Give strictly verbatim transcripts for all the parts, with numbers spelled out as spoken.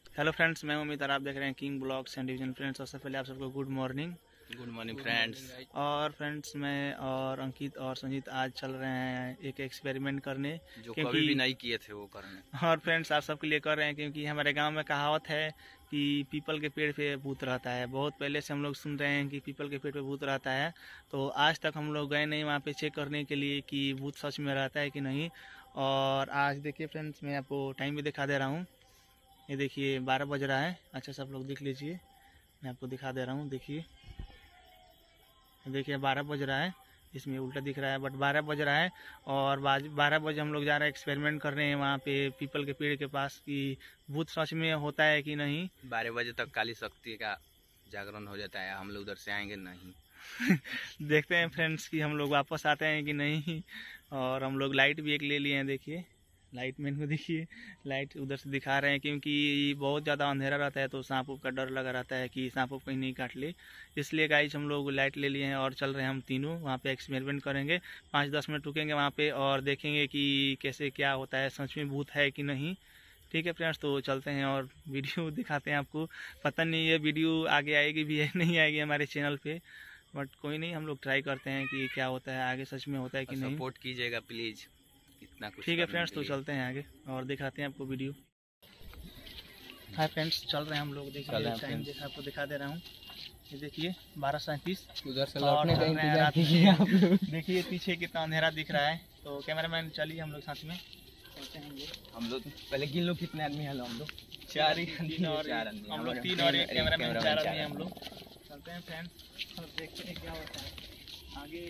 Hello friends, मैं उम्मीद और आप देख रहे हैं king blogs and division. Friends, सबसे पहले आप सबको good morning. Good morning friends. और फ्रेंड्स, मैं और अंकित और संजीत आज चल रहे हैं एक एक्सपेरिमेंट करने, जो कभी भी नहीं किए थे वो करने। और फ्रेंड्स आप सबके लिए कर रहे हैं क्योंकि हमारे गांव में कहावत है कि पीपल के पेड़ पे भूत रहता है। बहुत पहले से हम लोग सुन रहे हैं कि पीपल के पेड़ पे भूत रहता है, तो आज तक हम लोग गए नहीं वहाँ पे चेक करने के लिए कि भूत सच में रहता है कि नहीं। और आज देखिए फ्रेंड्स, मैं आपको टाइम भी दिखा दे रहा हूँ। ये देखिए बारह बज रहा है। अच्छा, सब लोग देख लीजिए, मैं आपको दिखा दे रहा हूँ। देखिए देखिए बारह बज रहा है, इसमें उल्टा दिख रहा है बट बारह बज रहा है। और बारह बजे हम लोग जा रहे हैं एक्सपेरिमेंट कर रहे हैं वहाँ पे पीपल के पेड़ के पास कि भूत सच में होता है कि नहीं। बारह बजे तक काली शक्ति का जागरण हो जाता है, हम लोग उधर से आएंगे नहीं। देखते हैं फ्रेंड्स कि हम लोग वापस आते हैं कि नहीं। और हम लोग लाइट भी एक ले लिए हैं। देखिए लाइट मैन को देखिए, लाइट उधर से दिखा रहे हैं क्योंकि बहुत ज़्यादा अंधेरा रहता है तो सांप उप का डर लगा रहता है कि सांप उप कहीं नहीं काट ले। इसलिए गाइस हम लोग लाइट ले लिए हैं और चल रहे हैं हम तीनों वहाँ पे एक्सपेरिमेंट करेंगे। पाँच दस मिनट रुकेंगे वहाँ पे और देखेंगे कि कैसे क्या होता है, सच में भूत है कि नहीं। ठीक है फ्रेंड्स, तो चलते हैं और वीडियो दिखाते हैं आपको। पता नहीं ये वीडियो आगे आएगी भी है नहीं आएगी हमारे चैनल पर, बट कोई नहीं, हम लोग ट्राई करते हैं कि क्या होता है आगे, सच में होता है कि नहीं। सपोर्ट कीजिएगा प्लीज, इतना कुछ। ठीक है फ्रेंड्स, तो चलते हैं आगे और दिखाते हैं आपको वीडियो। हाय फ्रेंड्स, चल रहे हैं हम लोग। देखिए टाइम देखा आपको दिखा दे रहा हूँ। ये देखिए बारह सैंतीस। उधर से लौटने का इंतजार कीजिए आप लोग। देखिए पीछे कितना अंधेरा दिख रहा है। तो कैमरामैन चलिए हम लोग साथ में चलते हैं। हम लोग हम लोग पहले गिन लो कितने आदमी हैं। हम लोग चार ही, तीन और हम लोग तीन और एक कैमरामैन, चार आदमी हम लोग। चलते हैं फ्रेंड्स और देखते हैं क्या होता है आगे।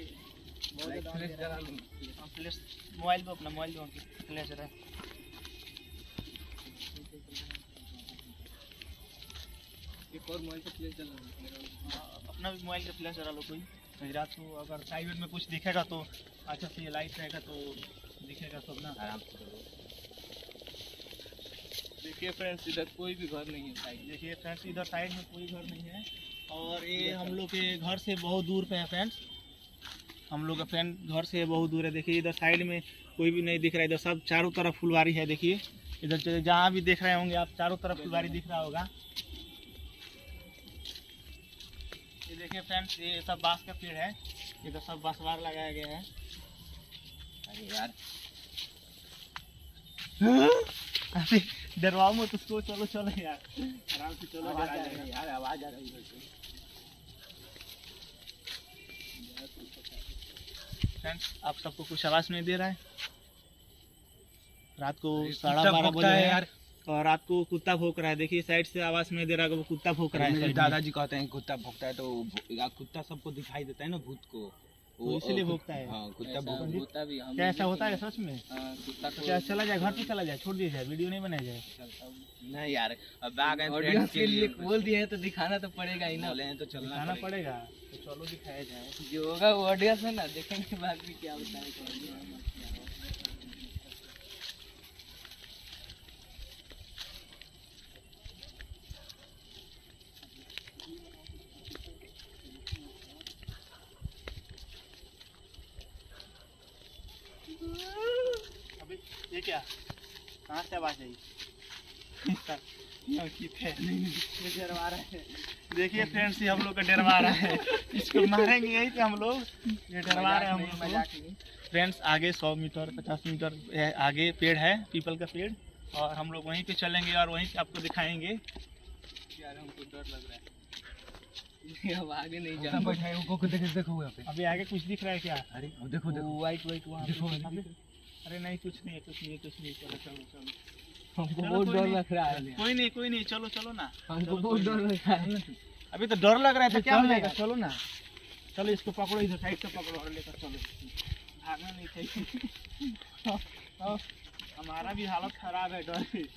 मोबाइल पे अपना मोबाइल पे फ्लैश रहा है। एक और मोबाइल पे फ्लैश चला रहा है, अपना भी मोबाइल पे फ्लैश चला लो कोई। रात को अगर साइड में कुछ दिखेगा तो अच्छा से ये लाइट रहेगा तो दिखेगा सब ना, आराम से करो। देखिए फ्रेंड्स, इधर कोई भी घर नहीं है साइड। देखिए फ्रेंड्स, इधर साइड में कोई घर नहीं है और ये हम लोग के घर से बहुत दूर पे है फ्रेंड्स। हम लोग का फ्रेंड घर से बहुत दूर है। देखिए इधर साइड में कोई भी नहीं दिख रहा है, इधर सब चारों तरफ फुलवारी है। देखिए इधर जहाँ भी देख रहे होंगे आप, चारों तरफ फुलवारी दिख रहा होगा। ये देखिए फ्रेंड्स, ये सब बांस का पेड़ है, इधर सब बांसवार लगाया गया है। अरे यार अरे डरवाओ मत उसको, चलो चलो यार आराम से चलो। आवाज आ रही है यार, आवाज आ रही है। फ्रेंड्स, आप सबको कुछ आवाज नहीं दे रहा है? रात को साढ़े बारह बजे है यार और रात को कुत्ता भौंक रहा है। देखिए साइड से आवाज नहीं दे रहा है, वो कुत्ता भौंक रहा है। दादाजी कहते हैं कुत्ता भौंकता है तो कुत्ता सबको दिखाई देता है ना, भूत को, वो इसलिए भौंकता है। हाँ, कुत्ता भौंकता भी। क्या ऐसा होता है सच में? कुत्ता क्या चला जाए घर पे, चला जाए, छोड़ दिया जाए, वीडियो नहीं बनाया जाए? नहीं यार, अब आ गए फ्रेंड्स के लिए बोल दिए हैं तो दिखाना तो पड़ेगा ही ना। बोले हैं तो चलना दिखाना पड़ेगा, तो चलो दिखाया जाए। जो होगा वो ऑडियंस है ना, देखेंगे बाद में क्या होता है। अभी ये क्या, कहाँ से आवाज आई? डरवा रहा है। देखिए फ्रेंड्स, ये हम लोग का डरवा रहा है, इसको मारेंगे यहीं पे हम लोग। ये डरवा रहे हैं हम लोग। फ्रेंड्स, आगे सौ मीटर पचास मीटर आगे पेड़ है, पीपल का पेड़, और हम लोग वहीं पे चलेंगे और वहीं पे आपको दिखाएंगे। यार हमको डर लग रहा है, अब आगे नहीं जाना। बैठा है वो, देखो देखो यहाँ पे। अभी आगे कुछ दिख रहा है क्या? अरे देखो देखो, वाइट वाइट वहाँ देखो। अरे नहीं, कुछ नहीं है, कुछ नहीं है, कुछ नहीं। चलो चलो चलो, हमको बहुत डर लग रहा है। कोई नहीं कोई नहीं, चलो चलो ना, हमको बहुत डर लग रहा है। अभी तो डर लग रहा है तो क्या हो जाएगा, चलो ना। चलो इसको पकड़ो, इधर साइड से पकड़ो और लेकर चलो, भागना नहीं चाहिए। हमारा भी हालत खराब है डर से।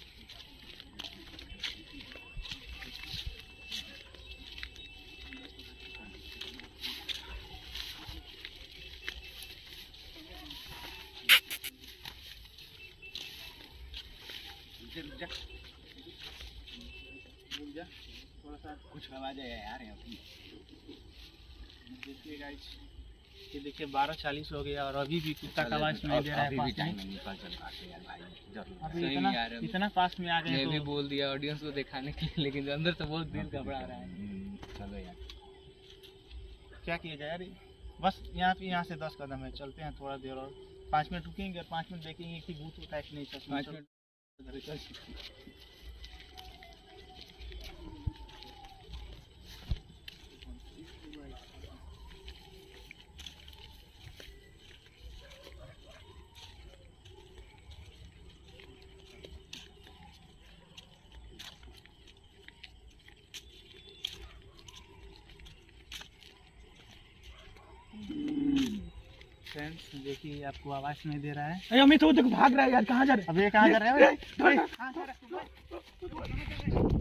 थोड़ा सा कुछ आवाज आया यार यहाँ पे। देखिए गाइस, ये देखिए बारह चालीस हो गया और अभी भी कुत्ता का आवाज नहीं दे रहा है। अभी भी पास टाइम में में निकल चल पाते यार भाई, जरूर। अभी सही इतना यार, अभी- इतना पास में आ गए मैं भी तो बोल दिया ऑडियंस को दिखाने के लिए, लेकिन अंदर से बहुत दिल घबरा रहा है। हम्म, चलो यार। क्या किया जाए यार। बस यहाँ पे यहाँ से दस कदम है, चलते हैं थोड़ा देर और पाँच मिनट रुकेंगे और पाँच मिनट देखेंगे कि भूत होता है कि नहीं। सच में पाँच चलो। मिनट फ्रेंड्स देखिए आपको आवाज नहीं दे रहा है। अरे अमित तो देखो भाग रहा है यार, कहाँ जा रहे? अब ये कहाँ जा रहे हैं? कहाँ जा रहे हैं?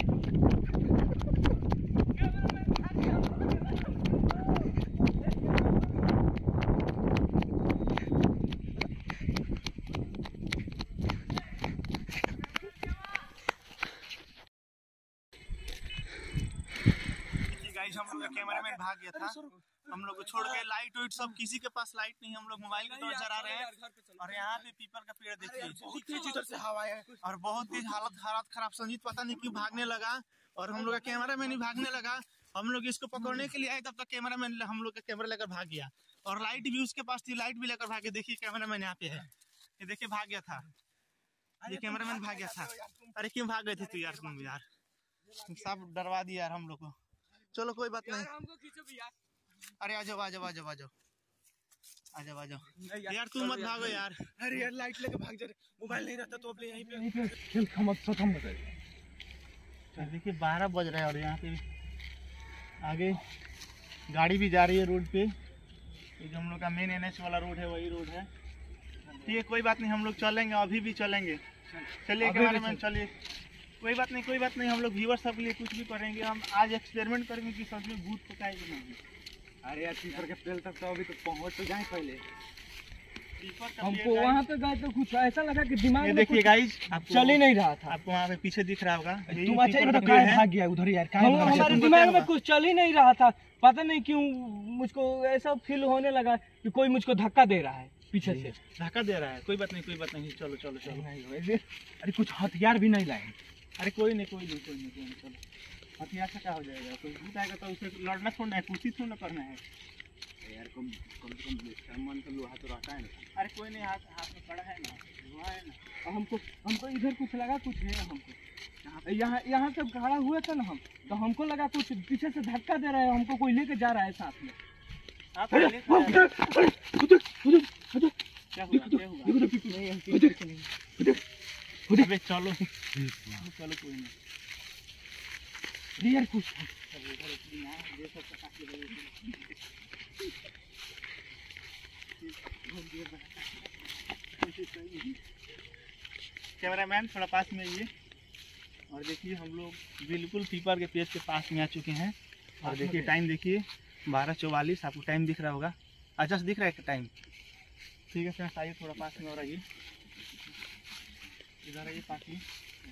गाइस हम लोग का कैमरामैन भाग गया था, हम लोग को छोड़ के। लाइट वाइट सब किसी के पास लाइट नहीं, हम लोग मोबाइल की तरफ चला रहे हैं। और यहाँ पे पीपल का पेड़ देखिए, बहुत तेज इधर से हवा है और बहुत तेज हालत हालत खराब। संजीत पता नहीं क्यों भागने लगा और हम लोग का कैमरामैन ही भागने लगा। हम लोग इसको पकड़ने के लिए आए, तब तक कैमरामैन हम लोग का कैमरा लेकर भाग गया और लाइट भी उसके पास थी, लाइट भी लेकर भागे। देखिए कैमरामैन यहाँ पे है, ये देखिए भाग गया था, ये कैमरामैन भाग गया था। अरे क्यों भाग गए थे तू यार? तुम यार सब डरवा दिया यार हम लोग को। चलो कोई बात नहीं, हमको खींचो भी यार। अरे आ जाओ आ जाओ आ जाओ आ जाओ आ जाओ आ जाओ यार, तुम मत भागो यार। अरे यार लाइट लेके भाग जा रहे, मोबाइल नहीं रहता तो अपने यहीं पे खेल खत्म खत्म हो तो देखिए बारह बज रहा है और यहाँ पे आगे गाड़ी भी जा रही है रोड पे। ये जो हम लोग का मेन एन एच वाला रोड है वही रोड है। ठीक है कोई बात नहीं, हम लोग चलेंगे, अभी भी चलेंगे। चलिए कैमरामैन चलिए, कोई बात नहीं कोई बात नहीं। हम लोग व्यूअर्स सब के लिए कुछ भी करेंगे। हम आज एक्सपेरिमेंट करेंगे कि सच में भूत होता है कि नहीं। अरे यार पीपर के पेड़ तक तो अभी तो पहुंच तो जाए पहले। पीपर का हमको पेड़ वहाँ पे गए तो कुछ ऐसा लगा कि दिमाग ये में देखिए कुछ गाइस, आपको चल ही नहीं रहा था। आपको वहाँ पे पीछे दिख रहा होगा, यही तुम अच्छा पीपर का इधर पेड़ काहे है। भाग गया उधर यार? काहे हम- भाग गया? हमारे तुमको दिमाग क्या में हुआ? कुछ चल ही नहीं रहा था, पता नहीं क्यों मुझको ऐसा फील होने लगा कि कोई मुझको धक्का दे रहा है पीछे से। धक्का दे रहा है। कोई बात नहीं कोई बात नहीं, चलो चलो चलो। अरे कुछ हथियार भी नहीं लाए। अरे कोई नहीं कोई नहीं कोई नहीं कोई नहीं चलो। हथियार से क्या हो जाएगा? कोई भूत आएगा तो उसे लड़ना छोड़ना है, कुछ थोड़ा करना है यार कम कम से कम मन तो लोहा तो रहता है ना। अरे कोई नहीं, हाथ हाथ में पड़ा है ना, हुआ है ना। और हमको हमको इधर कुछ लगा कुछ है हमको। यहाँ यहाँ से खड़ा हुए थे ना हम, तो हमको लगा कुछ पीछे से धक्का दे रहा है, हमको कोई लेके जा रहा है साथ में। आप लेके जा रहे हैं। क्या हुआ क्या हुआ? अबे चलो चलो कोई नहीं। यार कुछ कैमरामैन थोड़ा पास में आइए और देखिए हम लोग बिल्कुल पीपर के पेड़ के पास में आ चुके हैं। और देखिए टाइम देखिए बारह चौवालीस, आपको टाइम दिख रहा होगा। अच्छा दिख रहा है टाइम? ठीक है फ्रेंड्स आइए थोड़ा पास में और आइए, इधर आइए पास में।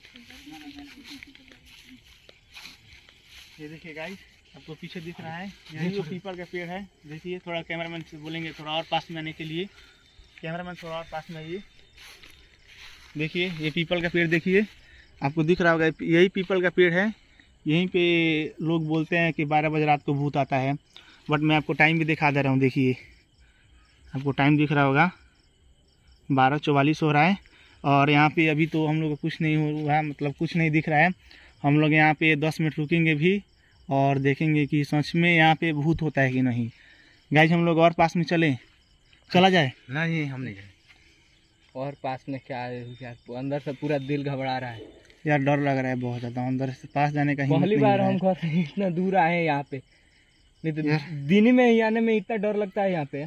ये देखिए गाइस आपको पीछे दिख रहा है, यही वो पीपल का पेड़ है। देखिए थोड़ा कैमरामैन से बोलेंगे थोड़ा और पास में आने के लिए। कैमरामैन थोड़ा और पास में आइए। देखिए ये पीपल का पेड़ देखिए, आपको दिख रहा होगा, यही पीपल का पेड़ है। यहीं पे लोग बोलते हैं कि बारह बजे रात को भूत आता है, बट मैं आपको टाइम भी दिखा दे रहा हूँ। देखिए आपको टाइम दिख रहा होगा, बारह चौवालीस हो रहा है। और यहाँ पे अभी तो हम लोग को कुछ नहीं हुआ, मतलब कुछ नहीं दिख रहा है। हम लोग यहाँ पे दस मिनट रुकेंगे भी और देखेंगे कि सच में यहाँ पे भूत होता है कि नहीं। गाइस हम लोग और पास में चलें, चला जाए? नहीं हम नहीं जाए। और पास में क्या है यार, अंदर से पूरा दिल घबरा रहा है यार, डर लग रहा है बहुत ज़्यादा। अंदर से पास जाने का हिम्मत पहली नहीं बार हो रहा हम है। घर से इतना दूर आए हैं यहाँ पे, नहीं तो यार। दिन में ही आने में इतना डर लगता है यहाँ पे।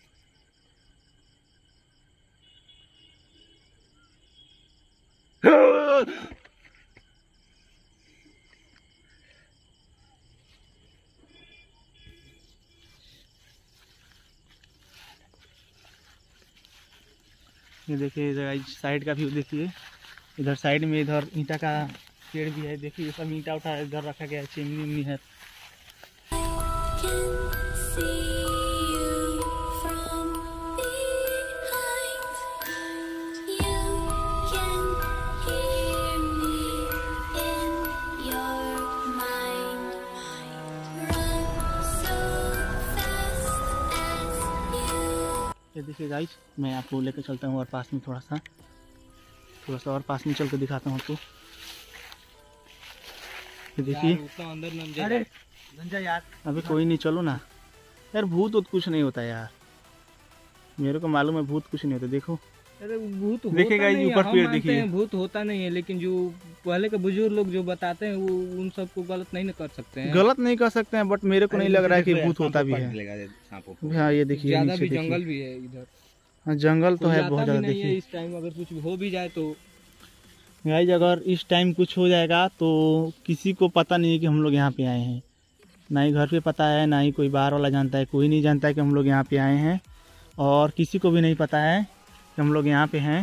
ये देखिए इधर साइड का व्यू देखिए, इधर साइड में इधर ईंटा का पेड़ भी है। देखिए सब ईंटा उठा इधर रखा गया है, चिमनी उमनी है। can see you देखिए गाइस, मैं आपको लेकर चलता हूँ और पास में थोड़ा सा थोड़ा सा और पास में चल कर दिखाता हूँ आपको। ये देखिए, अंदर न अरे जा यार, अभी कोई नहीं, चलो ना यार। भूत वूत कुछ नहीं होता यार, मेरे को मालूम है भूत कुछ नहीं होता। देखो, अरे भूत देखिए गाइस, ऊपर पेड़ देखिए, भूत होता नहीं है, लेकिन जो पहले के बुजुर्ग लोग जो बताते हैं वो उन सबको गलत नहीं न कर सकते हैं। गलत नहीं कर सकते हैं, बट मेरे को नहीं लग रहा है कि भूत होता भी है। हाँ ये देखिए, ज्यादा नीचे भी देखिए, जंगल भी है इधर। हाँ जंगल तो है बहुत ज्यादा। नहीं है देखिए इस टाइम, अगर कुछ हो भी जाए तो गाइस, अगर इस टाइम कुछ हो जाएगा तो किसी को पता नहीं है कि हम लोग यहाँ पे आए हैं। ना ही घर पे पता है, ना ही कोई बाहर वाला जानता है। कोई नहीं जानता है कि हम लोग यहाँ पे आए हैं, और किसी को भी नहीं पता है कि हम लोग यहाँ पे हैं।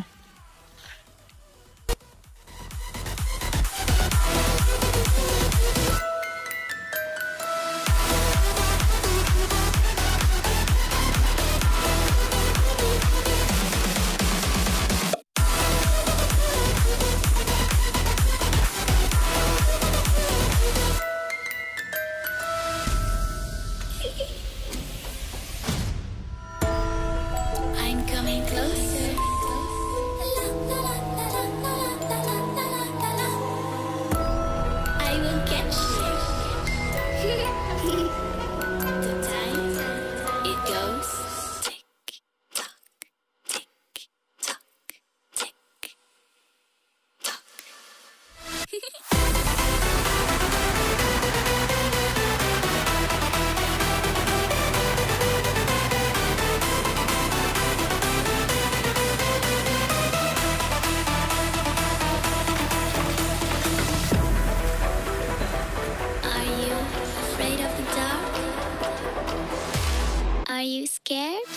I'm coming closer. I will catch you. The time it goes tick tock, tick tock, tick Are you afraid of the dark? Are you scared?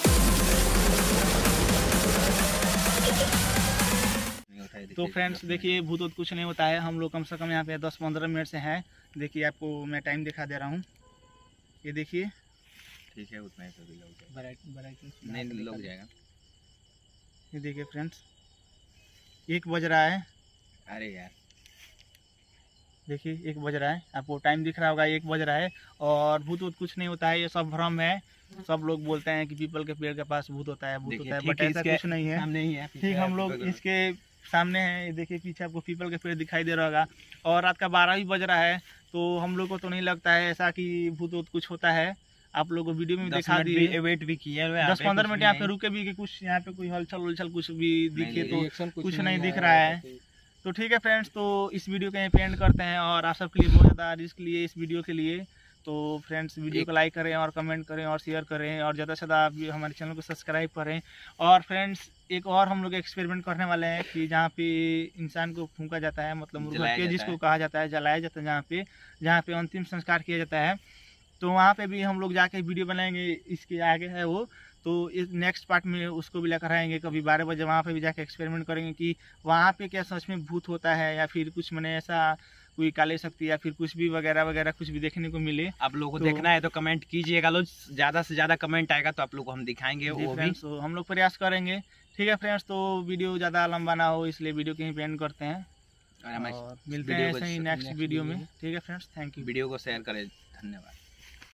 तो फ्रेंड्स देखिए, भूत वूत कुछ नहीं होता है। हम लोग कम से कम यहाँ पे दस पंद्रह मिनट से हैं। देखिए आपको मैं टाइम दिखा दे रहा हूँ, ये देखिए। ठीक है, उतना ही तो भी लग ब्राइट ब्राइट जाएगा। नहीं लग जाएगा। ये देखिए फ्रेंड्स, एक बज रहा है। अरे यार देखिए एक बज रहा है, आपको टाइम दिख रहा होगा, एक बज रहा है। और भूत वूत कुछ नहीं होता है, ये सब भ्रम है। सब लोग बोलते हैं कि पीपल के पेड़ के पास भूत होता है, भूत होता है, बट ऐसा कुछ नहीं है। नहीं है ठीक, हम लोग इसके सामने हैं। ये देखिए पीछे आपको पीपल के पेड़ दिखाई दे रहा होगा, और रात का बारह भी बज रहा है। तो हम लोग को तो नहीं लगता है ऐसा कि भूत वूत कुछ होता है। आप लोगों को वीडियो में दिखा दिए, वेट भी किया, दस पंद्रह मिनट यहाँ पे रुके भी कि कुछ यहाँ पे कोई हलचल उलचल कुछ भी दिखे तो कुछ नहीं दिख रहा है। तो ठीक है फ्रेंड्स, तो इस वीडियो को यहीं पे एंड करते हैं। और आप सबके लिए बहुत ज़्यादा रिस्क लिए इस वीडियो के लिए। तो फ्रेंड्स वीडियो को लाइक करें और कमेंट करें और शेयर करें, और ज़्यादा से ज़्यादा आप भी हमारे चैनल को सब्सक्राइब करें। और फ्रेंड्स एक और हम लोग एक्सपेरिमेंट करने वाले हैं कि जहाँ पे इंसान को फूंका जाता है, मतलब मुर्गा के जिसको कहा जाता है, जलाया जाता है, जहाँ पे जहाँ पे अंतिम संस्कार किया जाता है। तो वहाँ पे भी हम लोग जाके वीडियो बनाएंगे, इसके आगे है वो। तो इस नेक्स्ट पार्ट में उसको भी लेकर आएंगे कभी बारह बजे, वहाँ पे भी जाके एक्सपेरिमेंट करेंगे कि वहाँ पे क्या सच में भूत होता है, या फिर कुछ मैंने ऐसा कोई काली शक्ति या फिर कुछ भी वगैरह वगैरह कुछ भी देखने को मिले। आप लोगों को तो, देखना है तो कमेंट कीजिएगा। लोग ज़्यादा से ज़्यादा कमेंट आएगा तो आप लोग को हम दिखाएंगे, वो भी तो हम लोग प्रयास करेंगे। ठीक है फ्रेंड्स, तो वीडियो ज़्यादा लंबा ना हो इसलिए वीडियो कहीं पे एंड करते हैं, और मिलते हैं ऐसे ही नेक्स्ट वीडियो में। ठीक है फ्रेंड्स, थैंक यू। वीडियो को शेयर करें। धन्यवाद।